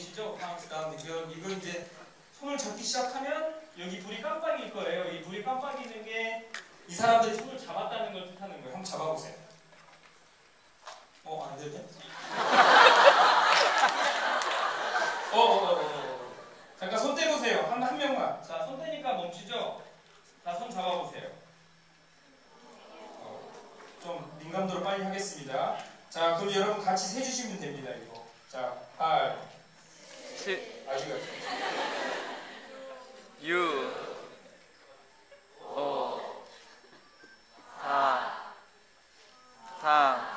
보이시죠? 카운트다운. 이거 이제 손을 잡기 시작하면 여기 불이 깜빡일 거예요. 이 불이 깜빡이는 게 이 사람들이 손을 잡았다는 걸 뜻하는 거예요. 한번 잡아보세요. 안 되네? 잠깐 손 떼보세요. 한 명만. 자, 손 떼니까 멈추죠? 자, 손 잡아보세요. 좀 민감도로 빨리 하겠습니다. 자, 그럼 여러분 같이 세주시면 됩니다, 이거. 자, 8, 7, 아직은 6, 5, 4, 3,